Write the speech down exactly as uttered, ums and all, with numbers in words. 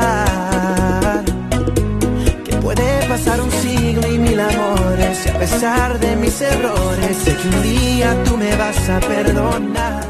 recordar que puede pasar un siglo y mil amores, y a pesar de mis errores sé que un día tú me vas a perdonar.